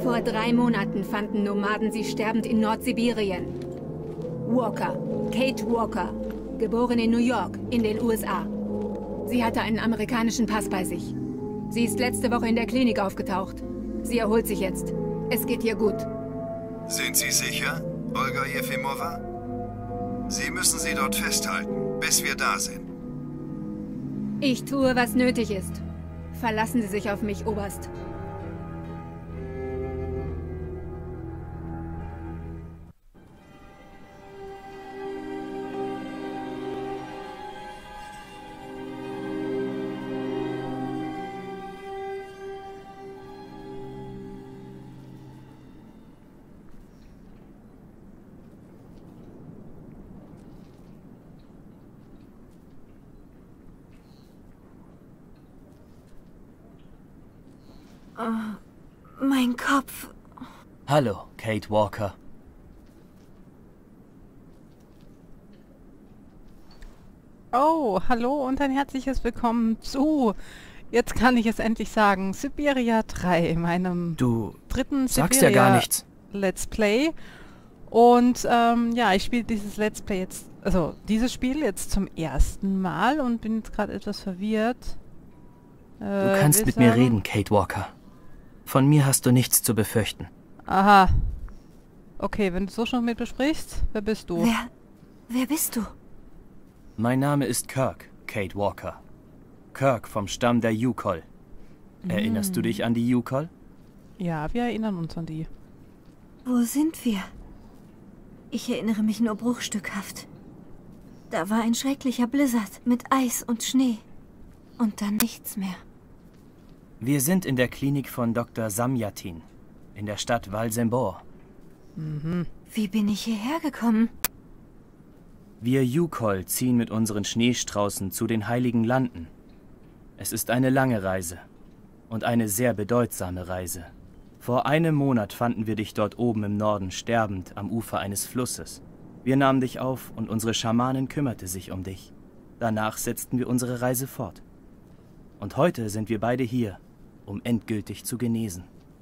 Vor 3 Monaten fanden Nomaden sie sterbend in Nordsibirien. Walker, Kate Walker, geboren in New York, in den USA. Sie hatte einen amerikanischen Pass bei sich. Sie ist letzte Woche in der Klinik aufgetaucht. Sie erholt sich jetzt. Es geht ihr gut. Sind Sie sicher, Olga Jefimova? Sie müssen sie dort festhalten, bis wir da sind. Ich tue, was nötig ist. Verlassen Sie sich auf mich, Oberst. Oh, mein Kopf. Hallo, Kate Walker. Oh, hallo und ein herzliches Willkommen zu, jetzt kann ich es endlich sagen, Siberia 3, meinem dritten sagst ja gar nichts. Let's Play. Und ja, ich spiele dieses Let's Play jetzt, also dieses Spiel jetzt zum ersten Mal und bin jetzt gerade etwas verwirrt. Du kannst mit mir reden, Kate Walker. Von mir hast du nichts zu befürchten. Aha. Okay, wenn du so schon mit mir sprichst, wer bist du? Wer bist du? Mein Name ist Kirk, Kate Walker. Kirk vom Stamm der Yukol. Erinnerst du dich an die Yukol? Ja, wir erinnern uns an die. Wo sind wir? Ich erinnere mich nur bruchstückhaft. Da war ein schrecklicher Blizzard mit Eis und Schnee. Und dann nichts mehr. Wir sind in der Klinik von Dr. Samyatin, in der Stadt Valsembor. Wie bin ich hierher gekommen? Wir Yukol ziehen mit unseren Schneestraußen zu den Heiligen Landen. Es ist eine lange Reise und eine sehr bedeutsame Reise. Vor einem Monat fanden wir dich dort oben im Norden sterbend am Ufer eines Flusses. Wir nahmen dich auf und unsere Schamanin kümmerte sich um dich. Danach setzten wir unsere Reise fort. Und heute sind wir beide hier, um endgültig zu genesen.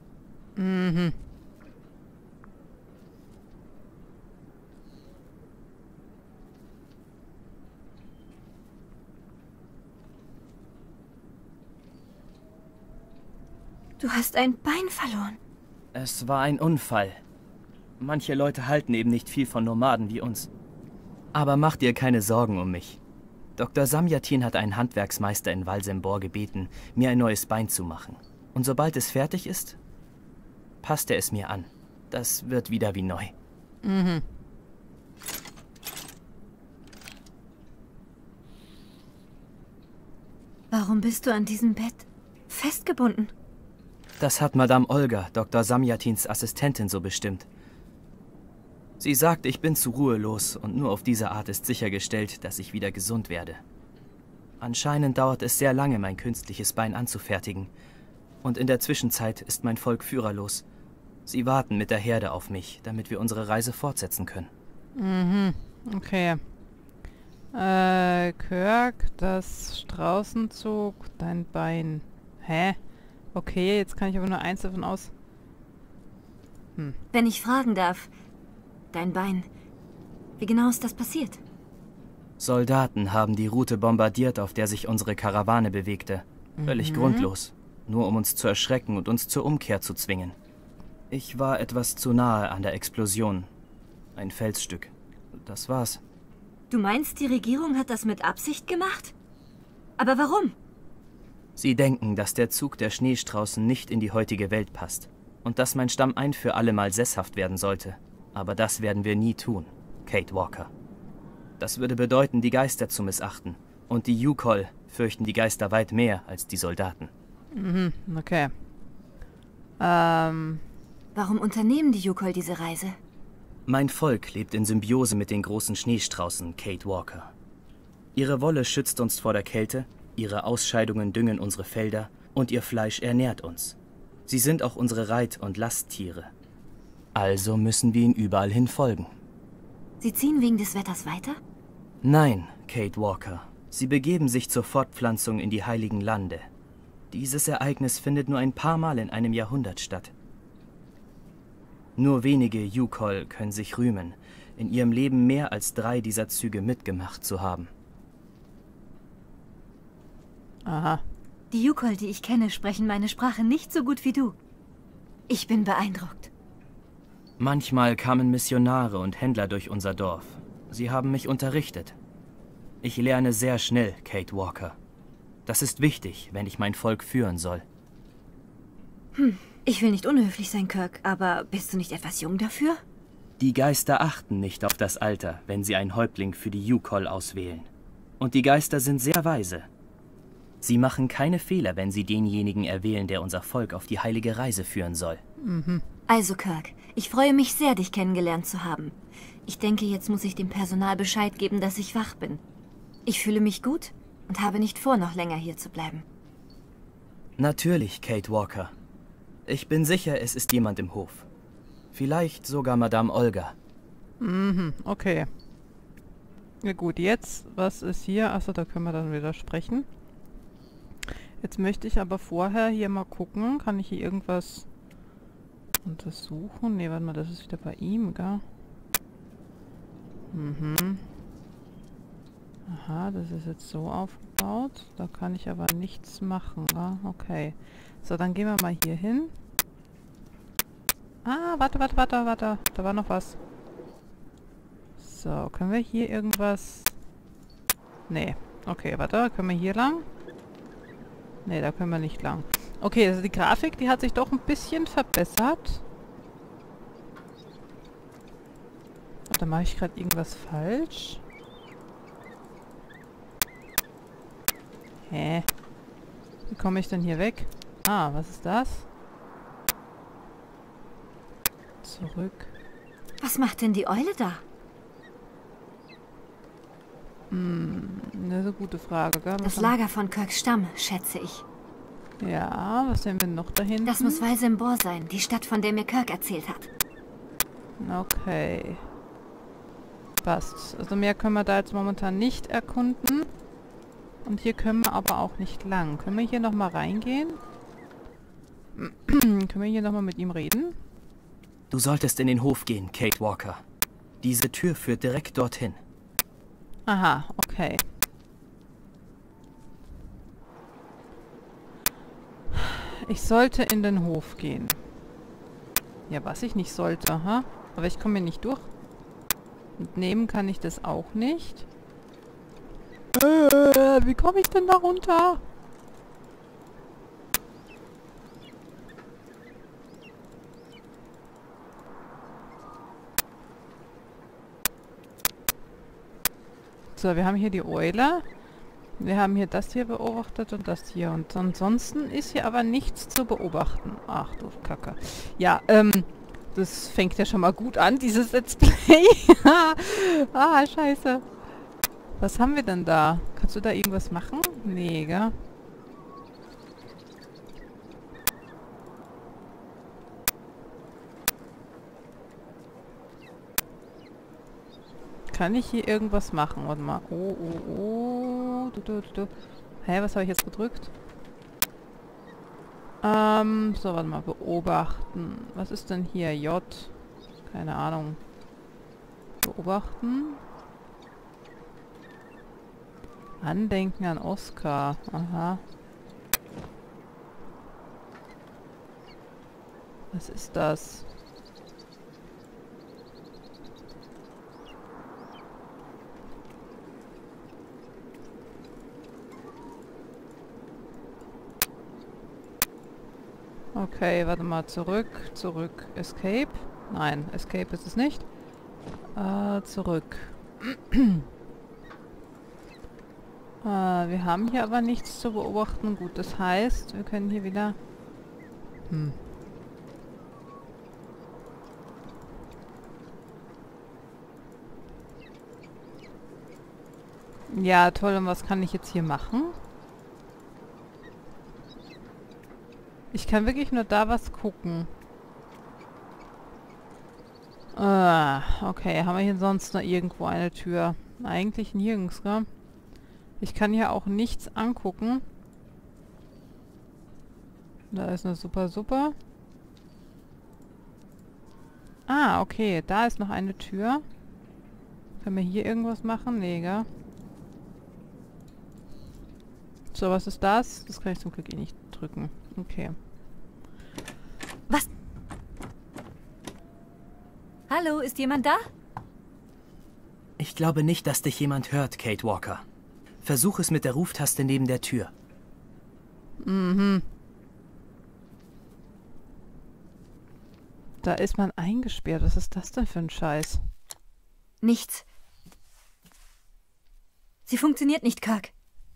Du hast ein Bein verloren. Es war ein Unfall. Manche Leute halten eben nicht viel von Nomaden wie uns. Aber mach dir keine Sorgen um mich. Dr. Samyatin hat einen Handwerksmeister in Valsembor gebeten, mir ein neues Bein zu machen. Und sobald es fertig ist, passt er es mir an. Das wird wieder wie neu. Warum bist du an diesem Bett festgebunden? Das hat Madame Olga, Dr. Samyatins Assistentin, so bestimmt. Sie sagt, ich bin zu ruhelos und nur auf diese Art ist sichergestellt, dass ich wieder gesund werde. Anscheinend dauert es sehr lange, mein künstliches Bein anzufertigen. Und in der Zwischenzeit ist mein Volk führerlos. Sie warten mit der Herde auf mich, damit wir unsere Reise fortsetzen können. Okay. Kirk, das Straußenzug, dein Bein. Hä? Okay, jetzt kann ich aber nur eins davon aus. Wenn ich fragen darf, dein Bein, wie genau ist das passiert? Soldaten haben die Route bombardiert, auf der sich unsere Karawane bewegte. Völlig grundlos. Nur um uns zu erschrecken und uns zur Umkehr zu zwingen. Ich war etwas zu nahe an der Explosion. Ein Felsstück. Das war's. Du meinst, die Regierung hat das mit Absicht gemacht? Aber warum? Sie denken, dass der Zug der Schneestraußen nicht in die heutige Welt passt. Und dass mein Stamm ein für alle Mal sesshaft werden sollte. Aber das werden wir nie tun, Kate Walker. Das würde bedeuten, die Geister zu missachten. Und die Yukol fürchten die Geister weit mehr als die Soldaten. Okay. Warum unternehmen die Yukol diese Reise? Mein Volk lebt in Symbiose mit den großen Schneestraußen, Kate Walker. Ihre Wolle schützt uns vor der Kälte, ihre Ausscheidungen düngen unsere Felder und ihr Fleisch ernährt uns. Sie sind auch unsere Reit- und Lasttiere. Also müssen wir ihnen überall hin folgen. Sie ziehen wegen des Wetters weiter? Nein, Kate Walker. Sie begeben sich zur Fortpflanzung in die Heiligen Lande. Dieses Ereignis findet nur ein paar Mal in einem Jahrhundert statt. Nur wenige Yukol können sich rühmen, in ihrem Leben mehr als 3 dieser Züge mitgemacht zu haben. Aha. Die Yukol, die ich kenne, sprechen meine Sprache nicht so gut wie du. Ich bin beeindruckt. Manchmal kamen Missionare und Händler durch unser Dorf. Sie haben mich unterrichtet. Ich lerne sehr schnell, Kate Walker. Das ist wichtig, wenn ich mein Volk führen soll. Ich will nicht unhöflich sein, Kirk, aber bist du nicht etwas jung dafür? Die Geister achten nicht auf das Alter, wenn sie einen Häuptling für die Yukol auswählen. Und die Geister sind sehr weise. Sie machen keine Fehler, wenn sie denjenigen erwählen, der unser Volk auf die heilige Reise führen soll. Also, Kirk, ich freue mich sehr, dich kennengelernt zu haben. Ich denke, jetzt muss ich dem Personal Bescheid geben, dass ich wach bin. Ich fühle mich gut und habe nicht vor, noch länger hier zu bleiben. Natürlich, Kate Walker. Ich bin sicher, es ist jemand im Hof. Vielleicht sogar Madame Olga. Okay. Ja gut, jetzt, was ist hier? Achso, da können wir dann wieder sprechen. Jetzt möchte ich aber vorher hier mal gucken. Kann ich hier irgendwas untersuchen? Ne, warte mal, das ist wieder bei ihm, gell? Aha, das ist jetzt so aufgebaut. Da kann ich aber nichts machen, gell? Okay. So, dann gehen wir mal hier hin. Ah, warte. Da war noch was. So, können wir hier irgendwas... Nee. Okay, warte, können wir hier lang? Nee, da können wir nicht lang. Okay, also die Grafik, die hat sich doch ein bisschen verbessert. Oder mache ich gerade irgendwas falsch? Hä? Wie komme ich denn hier weg? Ah, was ist das? Zurück. Was macht denn die Eule da? Das ist eine gute Frage, gell? Das Lager von Kirks Stamm, schätze ich. Ja, was sehen wir noch da hinten? Das muss Walsembor sein, die Stadt, von der mir Kirk erzählt hat. Okay. Passt. Also mehr können wir da jetzt momentan nicht erkunden. Und hier können wir aber auch nicht lang. Können wir hier nochmal reingehen? Können wir hier nochmal mit ihm reden? Du solltest in den Hof gehen, Kate Walker. Diese Tür führt direkt dorthin. Aha, okay. Ich sollte in den Hof gehen. Ja, was ich nicht sollte, ha? Aber ich komme hier nicht durch. Und nehmen kann ich das auch nicht. Wie komme ich denn da runter? So, wir haben hier die Eule. Wir haben hier das hier beobachtet und das hier. Und ansonsten ist hier aber nichts zu beobachten. Ach du Kacke. Ja, das fängt ja schon mal gut an, dieses Let's Play. Ah, scheiße. Was haben wir denn da? Kannst du da irgendwas machen? Nee, gell? Kann ich hier irgendwas machen? Warte mal. Oh. Hä, was habe ich jetzt gedrückt? So, warte mal. Beobachten. Was ist denn hier? J. Keine Ahnung. Beobachten. Andenken an Oskar. Aha. Was ist das? Okay, warte mal, zurück, Escape. Nein, Escape ist es nicht. Zurück. Wir haben hier aber nichts zu beobachten. Gut, das heißt, wir können hier wieder... Ja, toll. Und was kann ich jetzt hier machen? Ich kann wirklich nur da was gucken. Okay. Haben wir hier sonst noch irgendwo eine Tür? Eigentlich nirgends, gell? Ich kann hier auch nichts angucken. Da ist eine super. Ah, okay. Da ist noch eine Tür. Können wir hier irgendwas machen? Nee, gell? So, was ist das? Das kann ich zum Glück eh nicht drücken. Okay. Was? Hallo, ist jemand da? Ich glaube nicht, dass dich jemand hört, Kate Walker. Versuch es mit der Ruftaste neben der Tür. Mhm. Da ist man eingesperrt. Was ist das denn für ein Scheiß? Nichts. Sie funktioniert nicht, Kirk.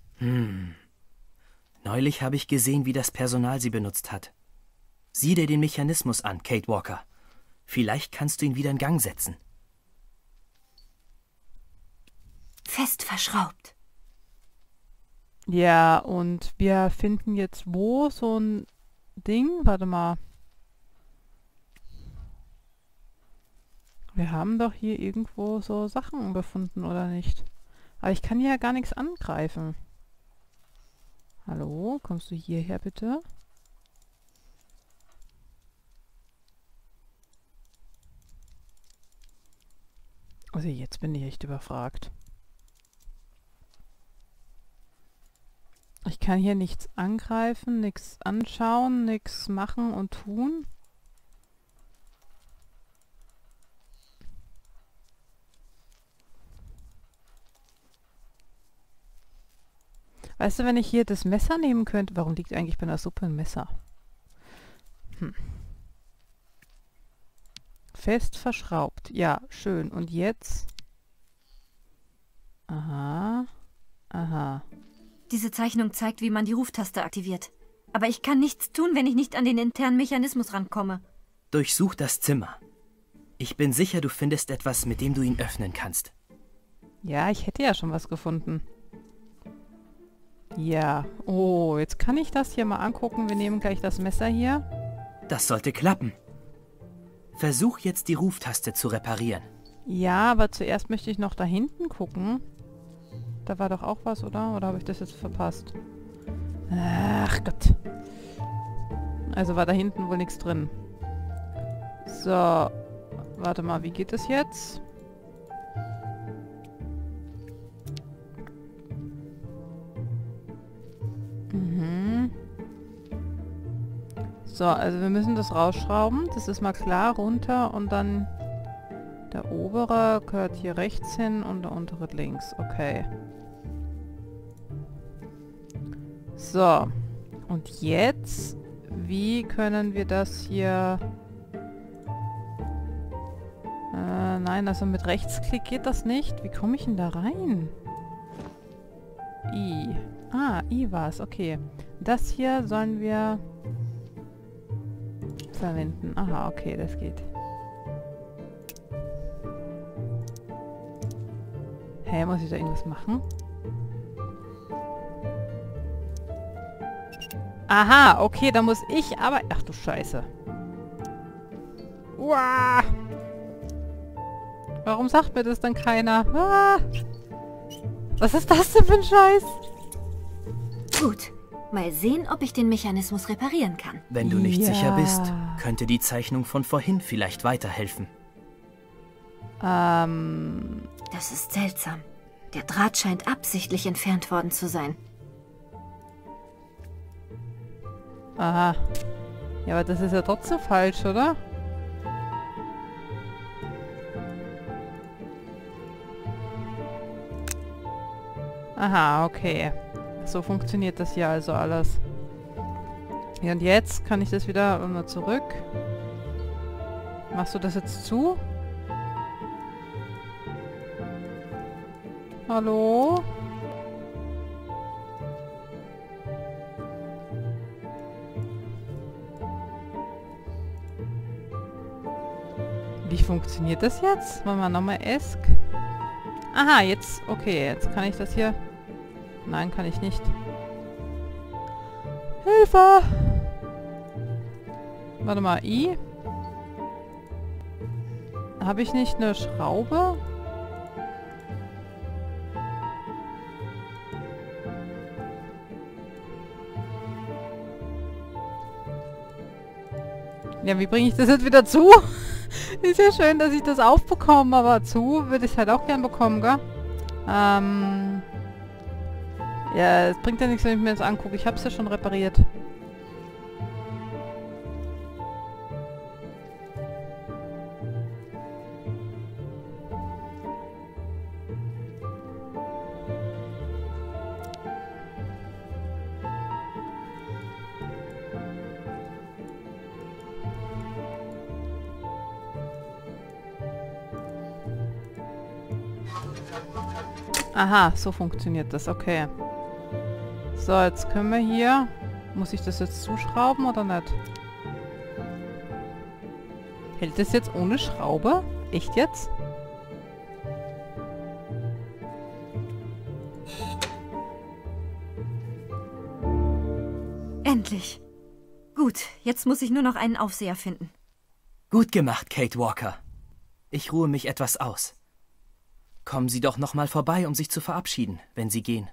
Neulich habe ich gesehen, wie das Personal sie benutzt hat. Sieh dir den Mechanismus an, Kate Walker. Vielleicht kannst du ihn wieder in Gang setzen. Fest verschraubt. Ja, und wir finden jetzt wo so ein Ding? Warte mal. Wir haben doch hier irgendwo so Sachen gefunden, oder nicht? Aber ich kann hier ja gar nichts angreifen. Hallo, kommst du hierher bitte? Also jetzt bin ich echt überfragt. Ich kann hier nichts angreifen, nichts anschauen, nichts machen und tun. Weißt du, wenn ich hier das Messer nehmen könnte... Warum liegt eigentlich bei einer Suppe ein Messer? Fest verschraubt. Ja, schön. Und jetzt? Aha. Aha. Diese Zeichnung zeigt, wie man die Ruftaste aktiviert. Aber ich kann nichts tun, wenn ich nicht an den internen Mechanismus rankomme. Durchsuch das Zimmer. Ich bin sicher, du findest etwas, mit dem du ihn öffnen kannst. Ja, ich hätte ja schon was gefunden. Ja. Oh, jetzt kann ich das hier mal angucken. Wir nehmen gleich das Messer hier. Das sollte klappen. Versuch jetzt die Ruftaste zu reparieren. Ja, aber zuerst möchte ich noch da hinten gucken. Da war doch auch was, oder? Oder habe ich das jetzt verpasst? Ach Gott. Also war da hinten wohl nichts drin. So. Warte mal, wie geht das jetzt? So, also wir müssen das rausschrauben. Das ist mal klar, runter und dann der obere gehört hier rechts hin und der untere links. Okay. So. Und jetzt, wie können wir das hier... nein, also mit Rechtsklick geht das nicht. Wie komme ich denn da rein? I. Ah, I war es. Okay. Das hier sollen wir... verwenden. Aha, okay, das geht. Hä, muss ich da irgendwas machen? Aha, okay, da muss ich aber... Ach du Scheiße. Uah. Warum sagt mir das dann keiner? Ah. Was ist das denn für ein Scheiß? Gut. Mal sehen, ob ich den Mechanismus reparieren kann. Wenn du nicht sicher bist, könnte die Zeichnung von vorhin vielleicht weiterhelfen. Das ist seltsam. Der Draht scheint absichtlich entfernt worden zu sein. Aha. Ja, aber das ist ja trotzdem falsch, oder? Aha, okay. So funktioniert das hier also alles. Ja, und jetzt kann ich das wieder immer zurück. Machst du das jetzt zu? Hallo? Wie funktioniert das jetzt? Machen wir nochmal ESC. Aha, jetzt. Okay, jetzt kann ich das hier... Nein, kann ich nicht. Hilfe! Warte mal, I? Habe ich nicht eine Schraube? Ja, wie bringe ich das jetzt wieder zu? Ist ja schön, dass ich das aufbekomme, aber zu würde ich es halt auch gern bekommen, gell? Ja, es bringt ja nichts, wenn ich mir das angucke. Ich habe es ja schon repariert. Aha, so funktioniert das, okay. So, jetzt können wir hier... Muss ich das jetzt zuschrauben oder nicht? Hält das jetzt ohne Schraube? Echt jetzt? Endlich. Gut, jetzt muss ich nur noch einen Aufseher finden. Gut gemacht, Kate Walker. Ich ruhe mich etwas aus. Kommen Sie doch noch mal vorbei, um sich zu verabschieden, wenn Sie gehen.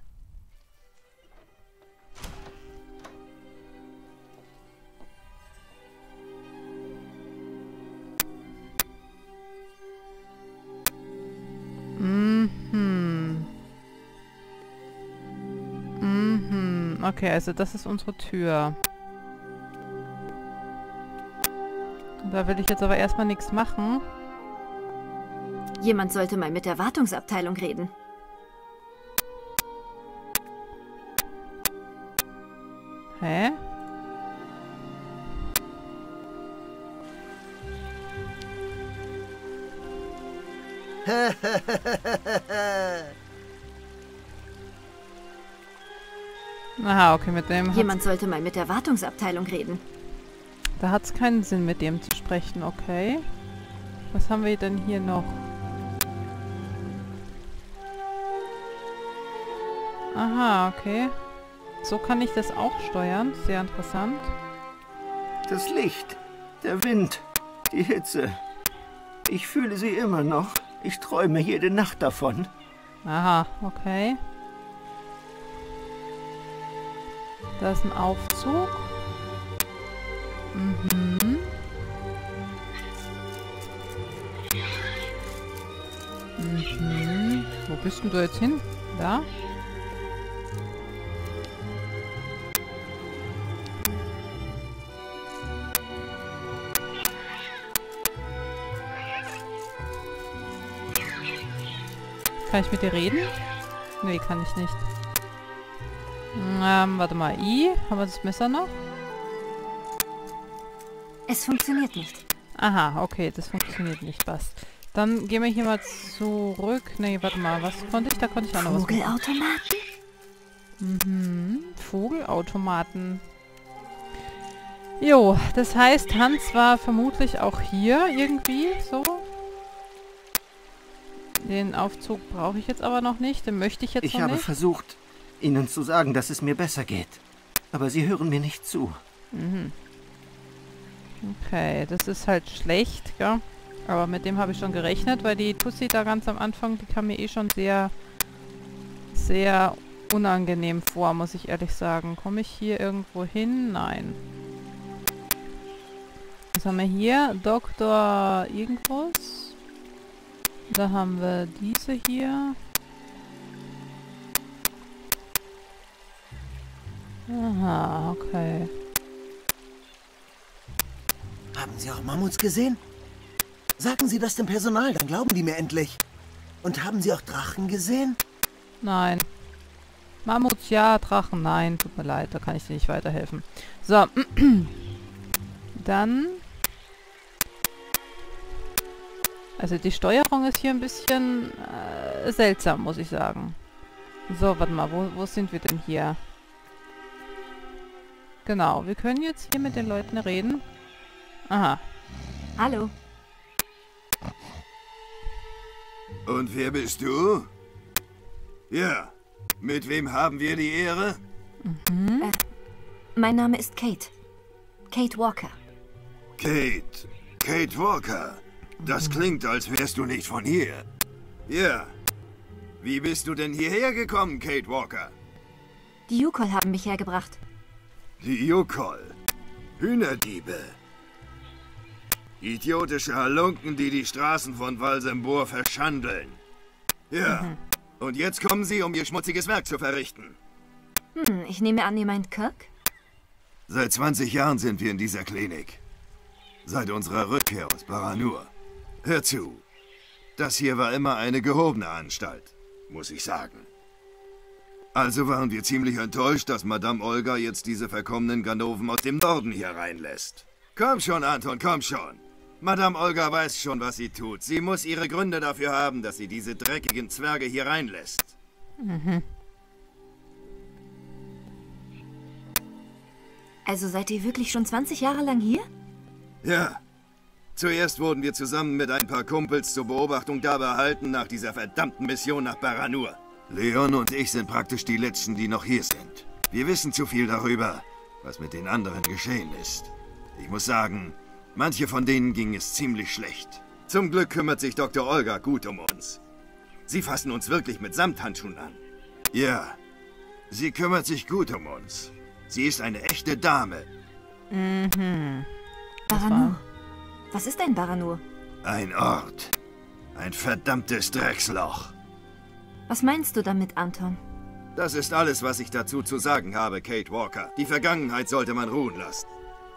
Okay, also das ist unsere Tür. Da will ich jetzt aber erstmal nichts machen. Jemand sollte mal mit der Wartungsabteilung reden. Hä? Aha, okay, mit dem... Jemand sollte mal mit der Wartungsabteilung reden. Da hat es keinen Sinn, mit dem zu sprechen, okay. Was haben wir denn hier noch? Aha, okay. So kann ich das auch steuern. Sehr interessant. Das Licht, der Wind, die Hitze. Ich fühle sie immer noch. Ich träume jede Nacht davon. Aha, okay. Da ist ein Aufzug. Mhm. Mhm. Wo bist denn du jetzt hin? Da? Kann ich mit dir reden? Nee, kann ich nicht. Warte mal. I? Haben wir das Messer noch? Es funktioniert nicht. Aha, okay, das funktioniert nicht. Passt. Dann gehen wir hier mal zurück. Nee, warte mal. Was konnte ich? Da konnte ich auch noch was machen. Vogelautomaten? Mhm. Vogelautomaten. Jo, das heißt, Hans war vermutlich auch hier irgendwie so. Den Aufzug brauche ich jetzt aber noch nicht. Den möchte ich jetzt noch nicht. Ich habe versucht, Ihnen zu sagen, dass es mir besser geht. Aber Sie hören mir nicht zu. Mhm. Okay, das ist halt schlecht, gell? Aber mit dem habe ich schon gerechnet, weil die Tussi da ganz am Anfang, die kam mir eh schon sehr, sehr unangenehm vor, muss ich ehrlich sagen. Komme ich hier irgendwo hin? Nein. Was haben wir hier? Dr. irgendwas. Da haben wir diese hier. Aha, okay. Haben Sie auch Mammuts gesehen? Sagen Sie das dem Personal, dann glauben die mir endlich. Und haben Sie auch Drachen gesehen? Nein. Mammuts ja, Drachen nein. Tut mir leid, da kann ich dir nicht weiterhelfen. So. Dann... Also die Steuerung ist hier ein bisschen seltsam, muss ich sagen. So, warte mal, wo sind wir denn hier? Genau, wir können jetzt hier mit den Leuten reden. Aha. Hallo. Und wer bist du? Ja, mit wem haben wir die Ehre? Mhm. Mein Name ist Kate. Kate Walker. Kate Walker. Das klingt, als wärst du nicht von hier. Ja. Wie bist du denn hierher gekommen, Kate Walker? Die Yukol haben mich hergebracht. Die Yukol. Hühnerdiebe. Idiotische Halunken, die die Straßen von Valsembor verschandeln. Ja, und jetzt kommen sie, um ihr schmutziges Werk zu verrichten. Ich nehme an, ihr meint Kirk? Seit 20 Jahren sind wir in dieser Klinik. Seit unserer Rückkehr aus Baranur. Hör zu. Das hier war immer eine gehobene Anstalt, muss ich sagen. Also waren wir ziemlich enttäuscht, dass Madame Olga jetzt diese verkommenen Ganoven aus dem Norden hier reinlässt. Komm schon, Anton, komm schon. Madame Olga weiß schon, was sie tut. Sie muss ihre Gründe dafür haben, dass sie diese dreckigen Zwerge hier reinlässt. Also seid ihr wirklich schon 20 Jahre lang hier? Ja. Zuerst wurden wir zusammen mit ein paar Kumpels zur Beobachtung da behalten nach dieser verdammten Mission nach Baranur. Leon und ich sind praktisch die Letzten, die noch hier sind. Wir wissen zu viel darüber, was mit den anderen geschehen ist. Ich muss sagen, manche von denen ging es ziemlich schlecht. Zum Glück kümmert sich Dr. Olga gut um uns. Sie fassen uns wirklich mit Samthandschuhen an. Ja, sie kümmert sich gut um uns. Sie ist eine echte Dame. Baranur. Was ist ein Baranur? Ein Ort. Ein verdammtes Drecksloch. Was meinst du damit, Anton? Das ist alles, was ich dazu zu sagen habe, Kate Walker. Die Vergangenheit sollte man ruhen lassen.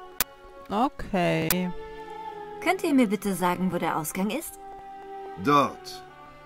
Okay. Könnt ihr mir bitte sagen, wo der Ausgang ist? Dort.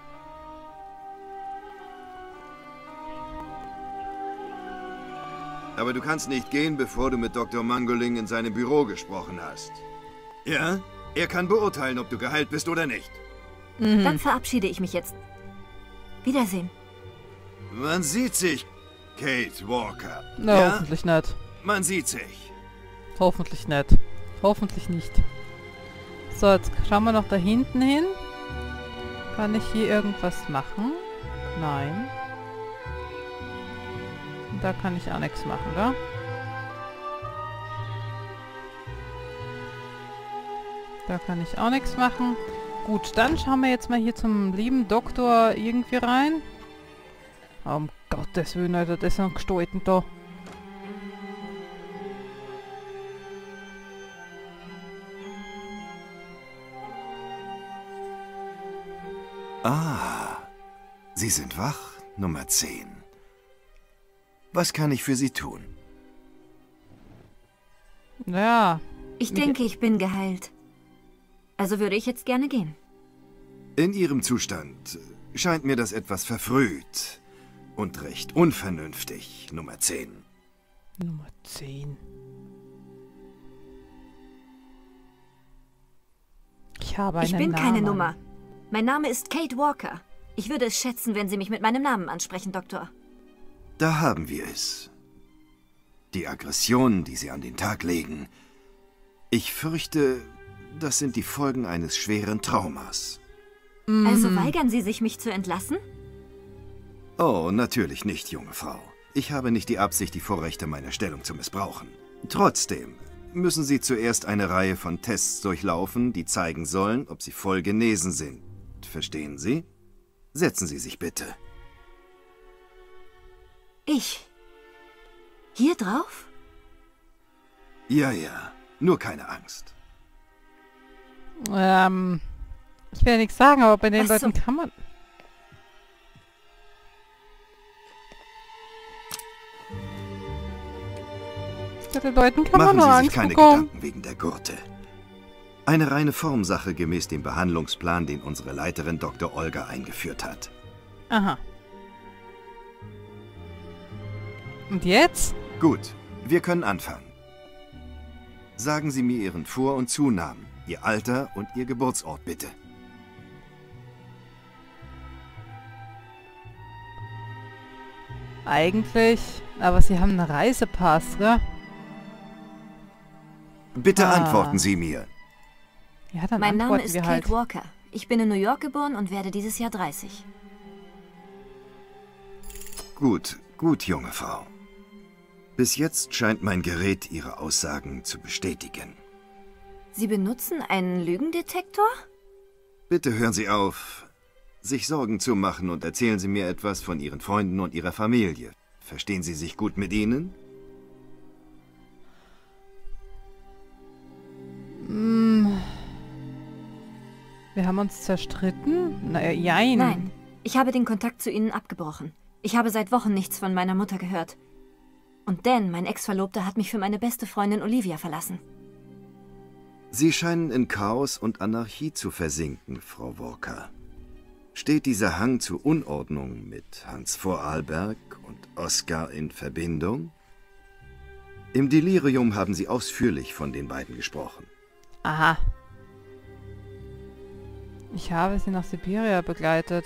Aber du kannst nicht gehen, bevor du mit Dr. Mangoling in seinem Büro gesprochen hast. Ja? Er kann beurteilen, ob du geheilt bist oder nicht. Dann verabschiede ich mich jetzt. Wiedersehen. Man sieht sich, Kate Walker. Na, ja? hoffentlich nicht. Man sieht sich. Hoffentlich nicht. Hoffentlich nicht. So, jetzt schauen wir noch da hinten hin. Kann ich hier irgendwas machen? Nein. Da kann ich auch nichts machen, oder? Da kann ich auch nichts machen. Gut, dann schauen wir jetzt mal hier zum lieben Doktor irgendwie rein. Um Gottes Willen, Alter, das ist ein Gestalten da. Ah, Sie sind wach, Nummer 10. Was kann ich für Sie tun? Ja. Ich denke, ich bin geheilt. Also würde ich jetzt gerne gehen. In Ihrem Zustand scheint mir das etwas verfrüht und recht unvernünftig, Nummer 10. Nummer 10. Ich habe einen Ich bin Namen. keine Nummer. Mein Name ist Kate Walker. Ich würde es schätzen, wenn Sie mich mit meinem Namen ansprechen, Doktor. Da haben wir es. Die Aggressionen, die Sie an den Tag legen. Ich fürchte, das sind die Folgen eines schweren Traumas. Also weigern Sie sich, mich zu entlassen? Oh, natürlich nicht, junge Frau. Ich habe nicht die Absicht, die Vorrechte meiner Stellung zu missbrauchen. Trotzdem müssen Sie zuerst eine Reihe von Tests durchlaufen, die zeigen sollen, ob Sie voll genesen sind. Verstehen Sie? Setzen Sie sich bitte. Ich? Hier drauf? Ja, ja. Nur keine Angst. Ich will ja nichts sagen, aber bei den Ach so. Leuten kann man... Bei den Leuten kann man Machen nur Sie sich Angst keine bekommen. Gedanken wegen der Gurte. Eine reine Formsache gemäß dem Behandlungsplan, den unsere Leiterin Dr. Olga eingeführt hat. Aha. Und jetzt? Gut, wir können anfangen. Sagen Sie mir Ihren Vor- und Zunamen, Ihr Alter und Ihr Geburtsort, bitte. Eigentlich, aber Sie haben einen Reisepass, gell? Bitte Ah. antworten Sie mir. Ja, dann Mein Name antworten ist wir Kate halt. Walker. Ich bin in New York geboren und werde dieses Jahr 30. Gut, gut, junge Frau. Bis jetzt scheint mein Gerät Ihre Aussagen zu bestätigen. Sie benutzen einen Lügendetektor? Bitte hören Sie auf, sich Sorgen zu machen und erzählen Sie mir etwas von Ihren Freunden und Ihrer Familie. Verstehen Sie sich gut mit ihnen? Wir haben uns zerstritten? Naja, jein. Nein, ich habe den Kontakt zu ihnen abgebrochen. Ich habe seit Wochen nichts von meiner Mutter gehört. Und Dan, mein Ex-Verlobter, hat mich für meine beste Freundin Olivia verlassen. Sie scheinen in Chaos und Anarchie zu versinken, Frau Walker. Steht dieser Hang zur Unordnung mit Hans Vorarlberg und Oskar in Verbindung? Im Delirium haben Sie ausführlich von den beiden gesprochen. Aha. Ich habe sie nach Sibiria begleitet.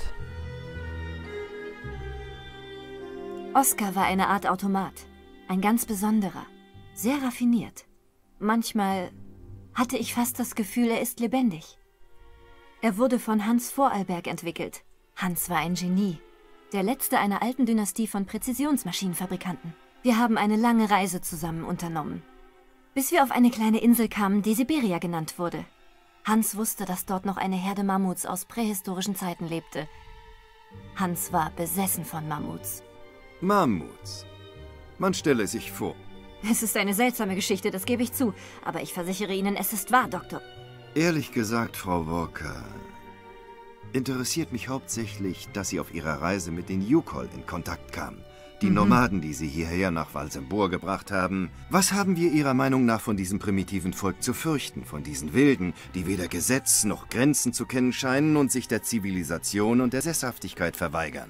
Oskar war eine Art Automat. Ein ganz besonderer. Sehr raffiniert. Manchmal hatte ich fast das Gefühl, er ist lebendig. Er wurde von Hans Vorarlberg entwickelt. Hans war ein Genie. Der letzte einer alten Dynastie von Präzisionsmaschinenfabrikanten. Wir haben eine lange Reise zusammen unternommen. Bis wir auf eine kleine Insel kamen, die Siberia genannt wurde. Hans wusste, dass dort noch eine Herde Mammuts aus prähistorischen Zeiten lebte. Hans war besessen von Mammuts. Mammuts. Man stelle sich vor. Es ist eine seltsame Geschichte, das gebe ich zu. Aber ich versichere Ihnen, es ist wahr, Doktor. Ehrlich gesagt, Frau Walker, interessiert mich hauptsächlich, dass Sie auf Ihrer Reise mit den Yukol in Kontakt kamen. Die Nomaden, die Sie hierher nach Valsembur gebracht haben. Was haben wir Ihrer Meinung nach von diesem primitiven Volk zu fürchten? Von diesen Wilden, die weder Gesetz noch Grenzen zu kennen scheinen und sich der Zivilisation und der Sesshaftigkeit verweigern?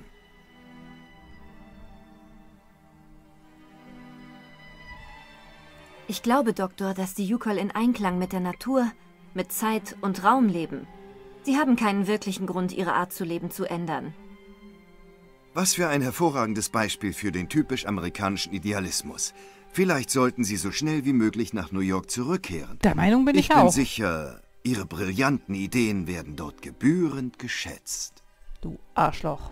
Ich glaube, Doktor, dass die Yukol in Einklang mit der Natur, mit Zeit und Raum leben. Sie haben keinen wirklichen Grund, ihre Art zu leben zu ändern. Was für ein hervorragendes Beispiel für den typisch amerikanischen Idealismus. Vielleicht sollten Sie so schnell wie möglich nach New York zurückkehren. Der Meinung bin ich auch. Ich bin sicher, Ihre brillanten Ideen werden dort gebührend geschätzt. Du Arschloch.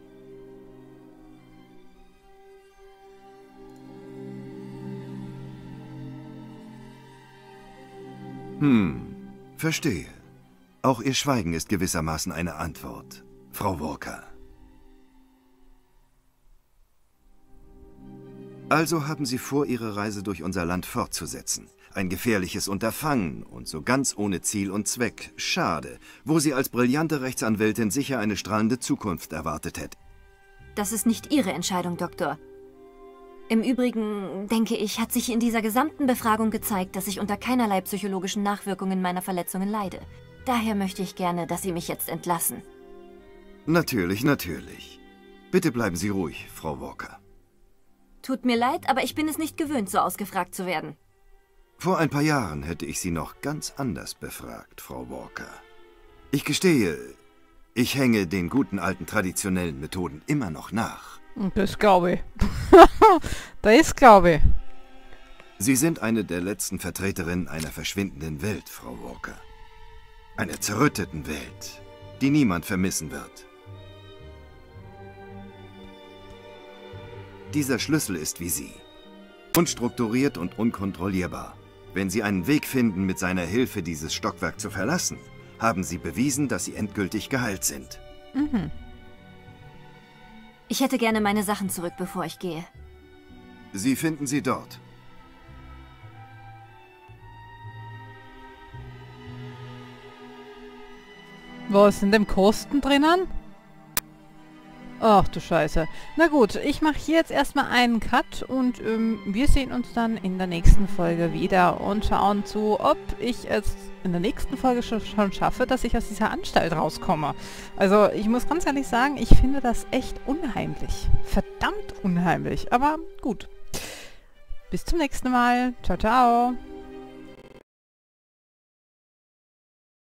Verstehe. Auch Ihr Schweigen ist gewissermaßen eine Antwort, Frau Walker. Also haben Sie vor, Ihre Reise durch unser Land fortzusetzen. Ein gefährliches Unterfangen und so ganz ohne Ziel und Zweck. Schade, wo Sie als brillante Rechtsanwältin sicher eine strahlende Zukunft erwartet hätte. Das ist nicht Ihre Entscheidung, Doktor. Im Übrigen, denke ich, hat sich in dieser gesamten Befragung gezeigt, dass ich unter keinerlei psychologischen Nachwirkungen meiner Verletzungen leide. Daher möchte ich gerne, dass Sie mich jetzt entlassen. Natürlich, natürlich. Bitte bleiben Sie ruhig, Frau Walker. Tut mir leid, aber ich bin es nicht gewöhnt, so ausgefragt zu werden. Vor ein paar Jahren hätte ich Sie noch ganz anders befragt, Frau Walker. Ich gestehe, ich hänge den guten alten traditionellen Methoden immer noch nach. Das glaube ich. Das glaube ich. Sie sind eine der letzten Vertreterinnen einer verschwindenden Welt, Frau Walker. Einer zerrütteten Welt, die niemand vermissen wird. Dieser Schlüssel ist wie Sie. Unstrukturiert und unkontrollierbar. Wenn Sie einen Weg finden, mit seiner Hilfe dieses Stockwerk zu verlassen, haben Sie bewiesen, dass Sie endgültig geheilt sind. Ich hätte gerne meine Sachen zurück, bevor ich gehe. Sie finden sie dort. Was sind denn Kosten drinnen? Ach du Scheiße. Na gut, ich mache hier jetzt erstmal einen Cut und wir sehen uns dann in der nächsten Folge wieder und schauen zu, ob ich es in der nächsten Folge schon schaffe, dass ich aus dieser Anstalt rauskomme. Also ich muss ganz ehrlich sagen, ich finde das echt unheimlich. Verdammt unheimlich, aber gut. Bis zum nächsten Mal. Ciao, ciao.